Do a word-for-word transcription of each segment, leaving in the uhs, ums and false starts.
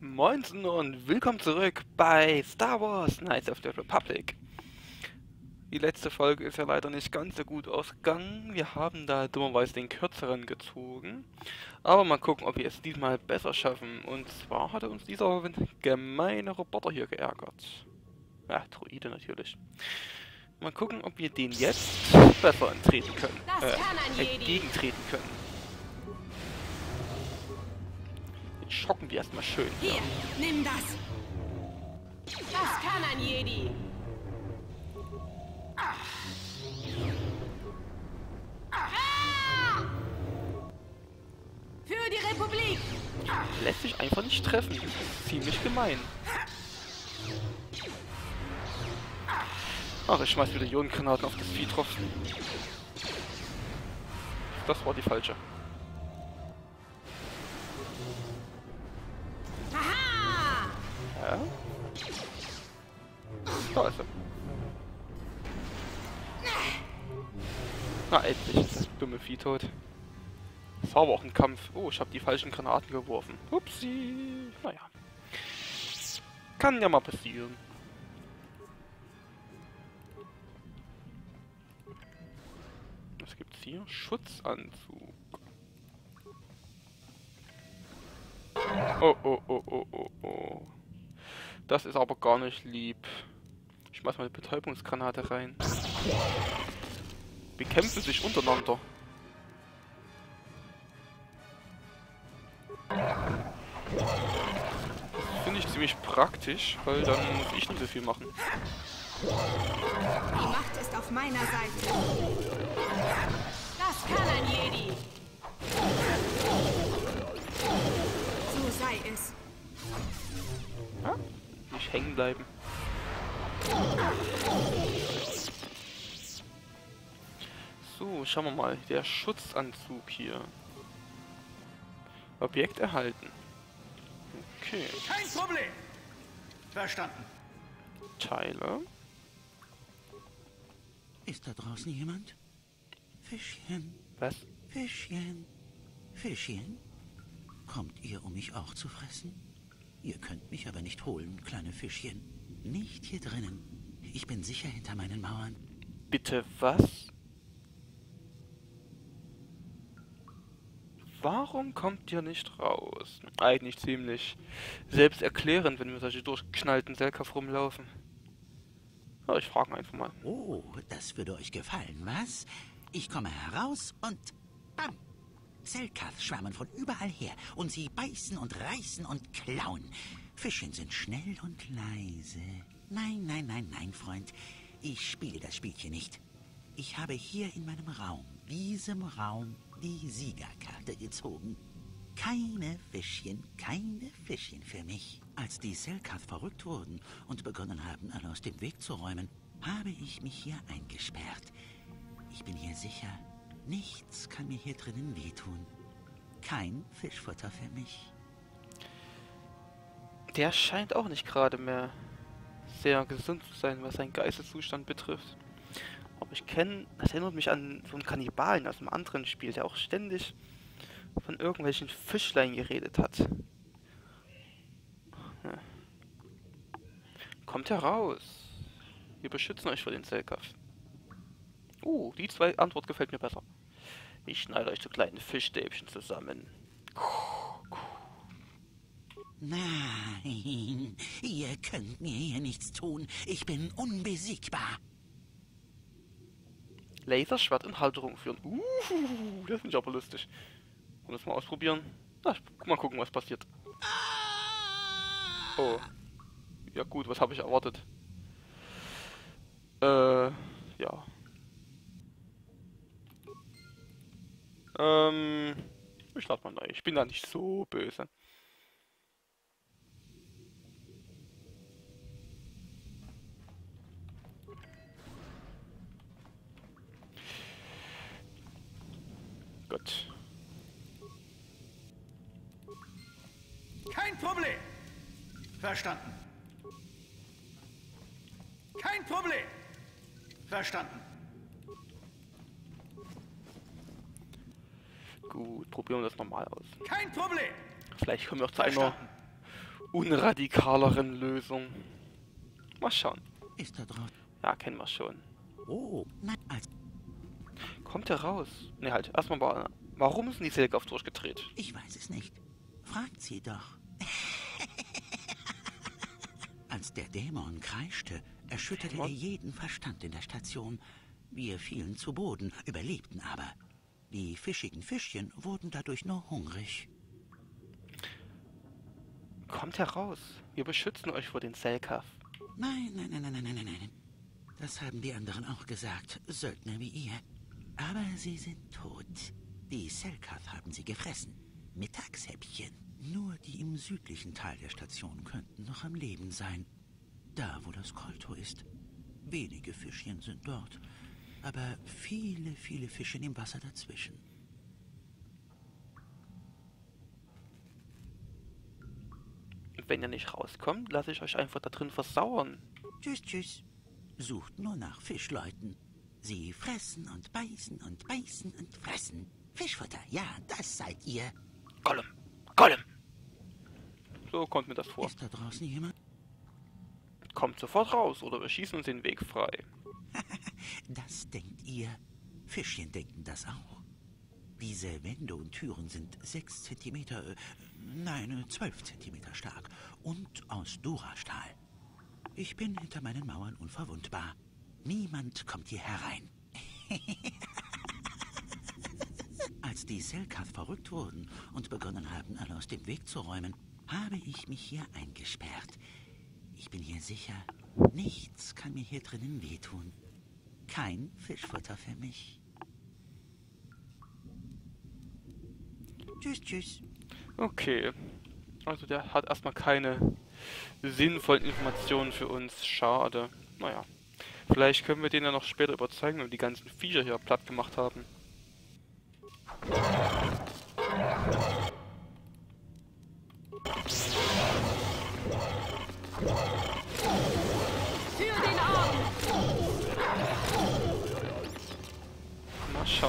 Moinsen und willkommen zurück bei Star Wars Knights of the Republic. Die letzte Folge ist ja leider nicht ganz so gut ausgegangen. Wir haben da dummerweise den kürzeren gezogen. Aber mal gucken, ob wir es diesmal besser schaffen. Und zwar hatte uns dieser gemeine Roboter hier geärgert. Ja, Droide natürlich. Mal gucken, ob wir den jetzt besser enttreten können. Äh, entgegentreten können. Schocken wir erstmal schön. Hier, ja. Nimm das. Das kann ein Jedi. Ah. Ah. Für die Republik. Lässt sich einfach nicht treffen. Das ist ziemlich gemein. Ach, ich schmeiß wieder Ionengranaten auf das Vieh drauf. Das war die falsche. Ja? Da ist er. Na, endlich ist das dumme Vieh tot. Das war aber auch ein Kampf. Oh, ich habe die falschen Granaten geworfen. Upsi. Naja. Kann ja mal passieren. Was gibt's hier? Schutzanzug. Oh, oh, oh, oh, oh, oh. Das ist aber gar nicht lieb. Ich schmeiß mal eine Betäubungsgranate rein. Bekämpfen sich untereinander. Finde ich ziemlich praktisch, weil dann muss ich nicht so viel machen. Die Macht ist auf meiner Seite. Das kann ein Jedi. So sei es. Ja? Nicht hängen bleiben. So, schauen wir mal. Der Schutzanzug hier. Objekt erhalten. Okay. Kein Problem. Verstanden. Teile. Ist da draußen jemand? Fischchen. Was? Fischchen. Fischchen. Kommt ihr, um mich auch zu fressen? Ihr könnt mich aber nicht holen, kleine Fischchen. Nicht hier drinnen. Ich bin sicher hinter meinen Mauern. Bitte was? Warum kommt ihr nicht raus? Eigentlich ziemlich selbsterklärend, wenn wir solche durchgeknallten Selkaf rumlaufen. Aber ich frage einfach mal. Oh, das würde euch gefallen, was? Ich komme heraus und bam! Selkath schwärmen von überall her und sie beißen und reißen und klauen. Fischchen sind schnell und leise. Nein, nein, nein, nein, Freund. Ich spiele das Spielchen nicht. Ich habe hier in meinem Raum, diesem Raum, die Siegerkarte gezogen. Keine Fischchen, keine Fischchen für mich. Als die Selkath verrückt wurden und begonnen haben, alle aus dem Weg zu räumen, habe ich mich hier eingesperrt. Ich bin hier sicher. Nichts kann mir hier drinnen wehtun. Kein Fischfutter für mich. Der scheint auch nicht gerade mehr sehr gesund zu sein, was seinen Geisteszustand betrifft. Aber ich kenne, das erinnert mich an so einen Kannibalen aus einem anderen Spiel, der auch ständig von irgendwelchen Fischlein geredet hat. Ja. Kommt heraus. Wir beschützen euch vor den Selkaf. Uh, die zwei Antwort gefällt mir besser. Ich schneide euch zu kleinen Fischstäbchen zusammen. Nein, ihr könnt mir hier nichts tun. Ich bin unbesiegbar. Laserschwert in Halterung führen. Uh, das finde ich aber lustig. Wollen wir das mal ausprobieren? Na, mal gucken, was passiert. Oh. Ja gut, was habe ich erwartet? Äh, ja. Ähm, ich lade mal neu. Ich bin da nicht so böse. Gut. Kein Problem. Verstanden. Kein Problem. Verstanden. Gut, probieren wir das nochmal aus. Kein Problem. Vielleicht kommen wir auch zu einer unradikaleren Lösung. Mal schauen. Ist da draußen? Ja, kennen wir schon. Oh, nein, als Kommt er raus? Ne, halt. Erstmal mal. Warum ist denn die Selkath durchgedreht? ich weiß es nicht. Fragt sie doch. Als der Dämon kreischte, erschütterte er jeden Verstand in der Station. Wir fielen zu Boden, überlebten aber. Die fischigen Fischchen wurden dadurch nur hungrig. Kommt heraus. Wir beschützen euch vor den Selkath. Nein, nein, nein, nein, nein, nein, nein, nein. Das haben die anderen auch gesagt. Söldner wie ihr. Aber sie sind tot. Die Selkath haben sie gefressen. Mittagshäppchen. Nur die im südlichen Teil der Station könnten noch am Leben sein. Da, wo das Kolto ist. Wenige Fischchen sind dort. Aber viele, viele Fische im Wasser dazwischen. Und wenn ihr nicht rauskommt, lasse ich euch einfach da drin versauern. Tschüss, tschüss. Sucht nur nach Fischleuten. Sie fressen und beißen und beißen und fressen. Fischfutter, ja, das seid ihr. Gollum! Gollum! So kommt mir das vor. Ist da draußen jemand? Kommt sofort raus oder wir schießen uns den Weg frei. Das denkt ihr. Fischchen denken das auch. Diese Wände und Türen sind sechs Zentimeter, äh, nein, zwölf Zentimeter stark und aus Durastahl. Ich bin hinter meinen Mauern unverwundbar. Niemand kommt hier herein. Als die Selkath verrückt wurden und begonnen haben, alle aus dem Weg zu räumen, habe ich mich hier eingesperrt. Ich bin hier sicher. Nichts kann mir hier drinnen wehtun. Kein Fischfutter für mich. Tschüss, tschüss. Okay. Also der hat erstmal keine sinnvollen Informationen für uns. Schade. Naja. Vielleicht können wir den ja noch später überzeugen, wenn wir die ganzen Viecher hier platt gemacht haben. Für den Orden! Mal schauen.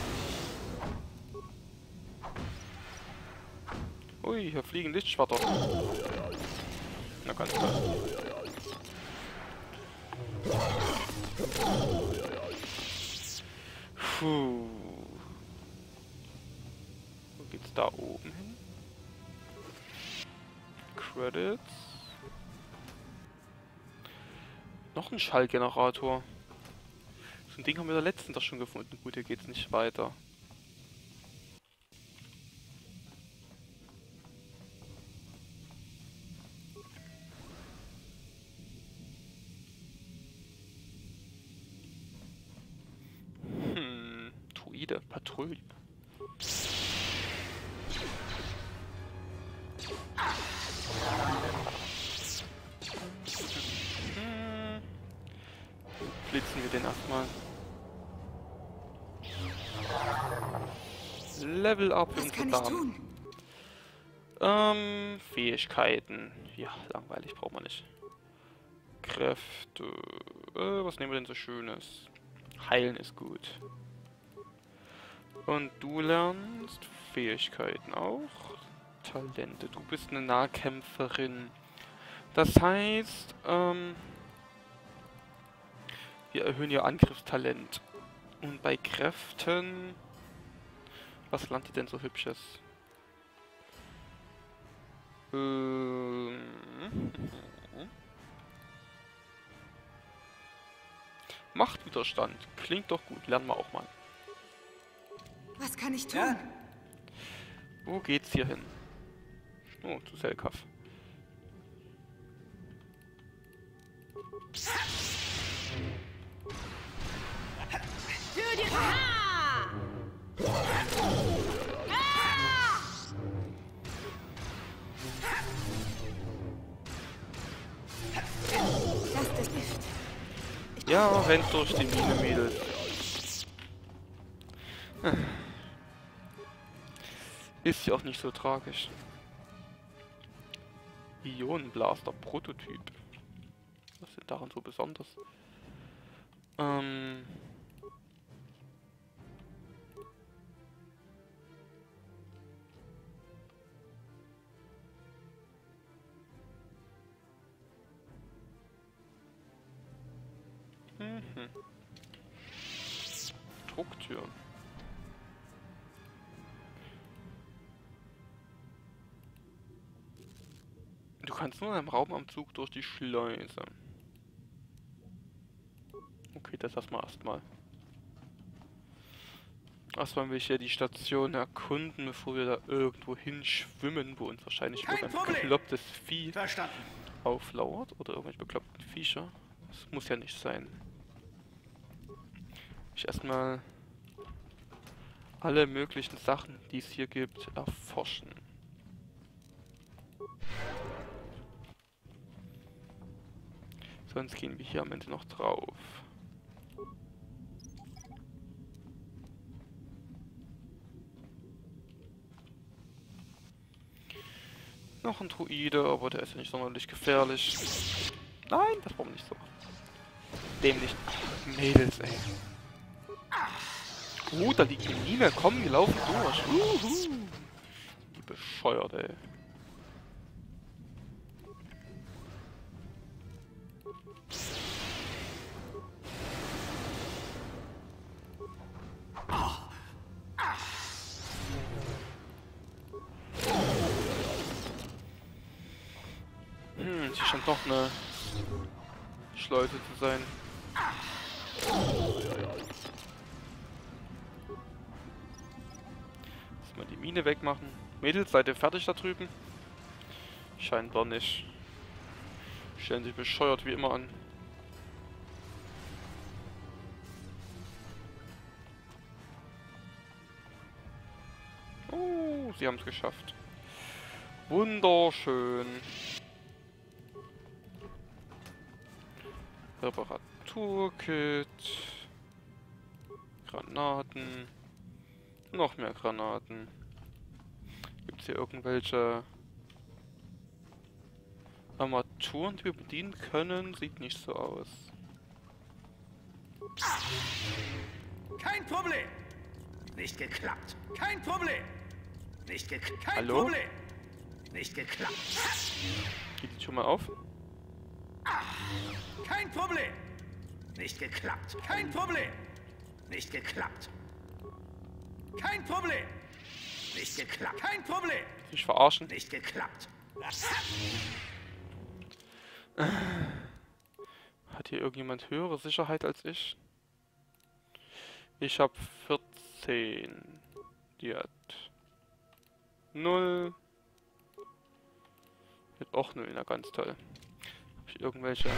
Ui, hier fliegen Lichtschwerter. Na ganz klar. Puh. Wo geht's da oben hin? Credits. Noch ein Schallgenerator. So ein Ding haben wir da letztens doch schon gefunden. Gut, hier geht's nicht weiter. Hm, Druide, Patrouille. Hm. Blitzen wir den erstmal. Level up Was und kann ich tun? Ähm, Fähigkeiten. Ja, langweilig braucht man nicht. Kräfte. Äh, was nehmen wir denn so Schönes? Heilen ist gut. Und du lernst Fähigkeiten auch. Talente. Du bist eine Nahkämpferin. Das heißt, ähm, wir erhöhen ihr Angriffstalent. Und bei Kräften... Was lernt ihr denn so Hübsches? Ähm... Machtwiderstand. Klingt doch gut. Lernen wir auch mal. Was kann ich tun? Ja, Wo geht's hier hin? Oh, zu Selkath. Für die... Ah! Ah! Das ist Gift. Ja, rennt durch die Mine, Mädels. Ist ja auch nicht so tragisch. Ionenblaster Prototyp. Was ist denn daran so besonders? Ähm. Hm. Drucktür. Du kannst nur in einem Raum am Zug durch die Schleuse. Okay, das lassen wir erstmal. Erstmal will ich ja die Station erkunden, bevor wir da irgendwo hinschwimmen, wo uns wahrscheinlich Kein irgendein Problem. beklopptes Vieh Verstanden. auflauert. Oder irgendwelche bekloppten Viecher. Das muss ja nicht sein. Ich erstmal alle möglichen Sachen, die es hier gibt, erforschen. Sonst gehen wir hier am Ende noch drauf. Noch ein Druide, aber der ist ja nicht sonderlich gefährlich. Nein, das brauchen wir nicht so. Dämlich. Mädels, ey. Oh, da liegt eine Mine. Komm, wir laufen durch. Uhu. Die bescheuert, ey. Hm, hier scheint doch eine Schleuse zu sein. Lass mal die Mine wegmachen. Mädels, seid ihr fertig da drüben? Scheinbar nicht. Stellen sich bescheuert wie immer an. Oh, sie haben es geschafft. Wunderschön. Reparaturkit. Granaten. Noch mehr Granaten. Gibt es hier irgendwelche Armaturen, die wir bedienen können? Sieht nicht so aus. Kein Problem. Nicht geklappt. Kein Problem. Nicht geklappt. Kein Hallo? Problem. Nicht geklappt. Geht die schon mal auf? Kein Problem. Nicht geklappt. Kein Problem. Nicht geklappt. Kein Problem. Nicht geklappt. Kein Problem. Sich verarschen? Nicht geklappt. Hat hier irgendjemand höhere Sicherheit als ich? Ich habe vierzehn. Die hat null. Die hat auch null. Na, ganz toll. Habe ich irgendwelche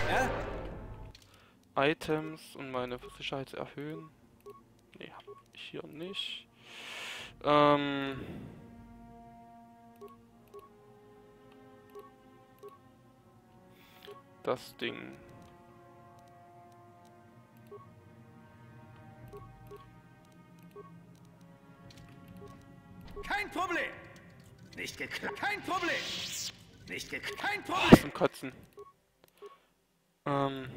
Items, um meine Sicherheit zu erhöhen? Ne, habe ich hier nicht. Ähm... Das Ding. Kein Problem. Nicht geklappt. Kein Problem. Nicht geklappt. Kein Oh, Problem. zum Kotzen. Ähm...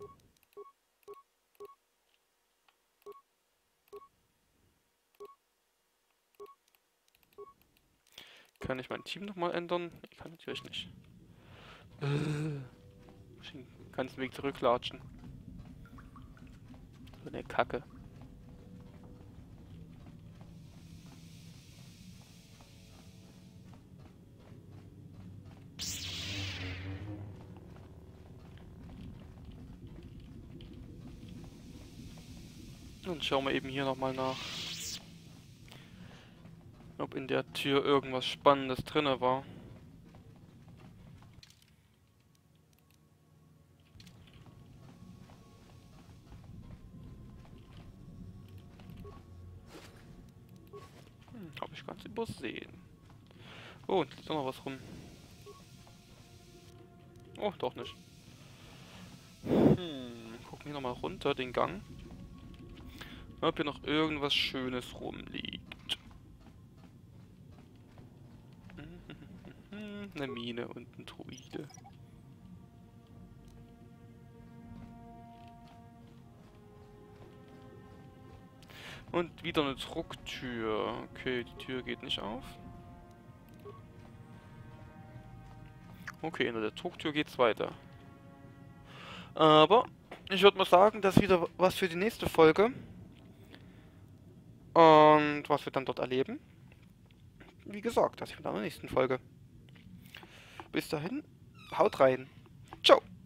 Kann ich mein Team nochmal ändern? Ich kann natürlich nicht. Äh, ich den ganzen Weg zurücklatschen. So eine Kacke. Dann schauen wir eben hier nochmal nach, ob in der Tür irgendwas Spannendes drinne war. Hm, habe ich ganz übersehen. Oh, und liegt auch noch was rum. Oh, doch nicht. Hm, gucken wir nochmal runter den Gang. Ob hier noch irgendwas Schönes rumliegt. Eine Mine und ein Druide. Und wieder eine Drucktür. Okay, die Tür geht nicht auf. Okay, hinter der Drucktür geht's weiter. Aber ich würde mal sagen, das ist wieder was für die nächste Folge. Und was wir dann dort erleben. Wie gesagt, das ist in der nächsten Folge. Bis dahin, haut rein. Ciao.